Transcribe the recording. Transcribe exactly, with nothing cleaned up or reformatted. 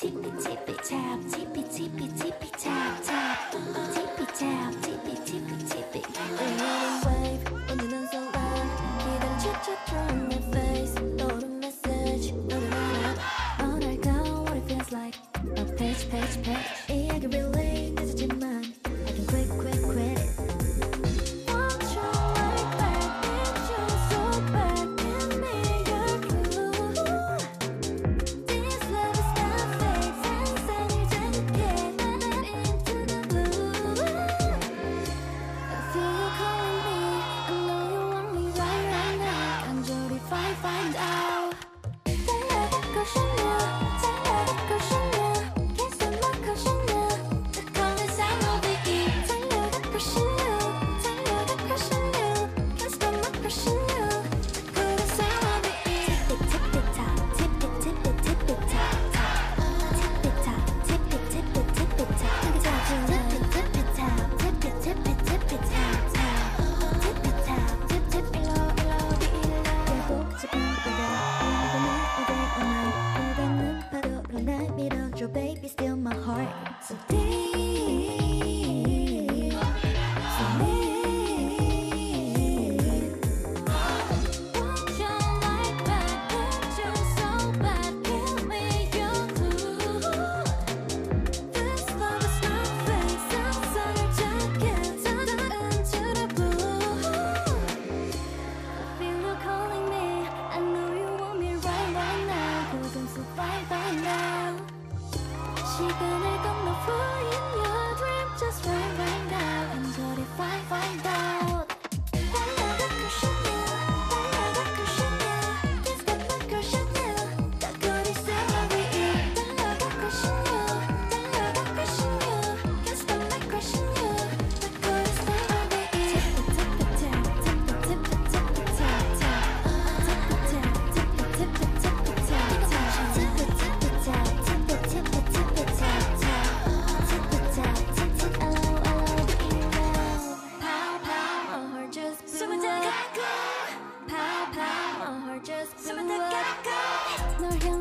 TIPI-TAP, TIPI-TAP, TIPI-TAP, TIPI-TAP. We're riding wave, 오늘은 so loud. 기다린 척척 drawing my face. 떠오른 message, 너를 알아. 뭐랄까, what it feels like. A page, page, page. 이야기 relay, 늦었지만 I can quick, quick, quit it. Want you like that, need you so bad. Give me your clue. This love is not fake. 세상을 재밌게 나는 into the blue. I feel you calling me. I know you want me right, right now. 간절히 find, find out. 달려갈 것이냐, 달려갈 것이냐. Can't stop my 것이냐. The colors I know we eat. 달려갈 것이냐, 달려갈 것이냐. Can't stop my 것이냐. The colors I know we eat. TIPI-TAP, TIPI-TAP, TIPI-TAP, TIPI-TAP, TIPI-TAP, baby, still my heart so deep, so deep. Want you like that, need you so bad. Give me your clue. This love is not fake. 상상을 작게 turn into the blue. I feel you calling me. I know you want me right, right now. 그건 so right, right now. 시간을 건너 for in your dream just right, right now. 간절히 find, find out. 달려갈 것이냐, 달려갈 것이냐. Can't stop my 것이냐. 딱 거리 salary. 달려갈 것이냐, 달려갈 것이냐. Can't stop my 것이냐. 딱 거리 salary. TIPI-TAP, TIPI-TAP, 널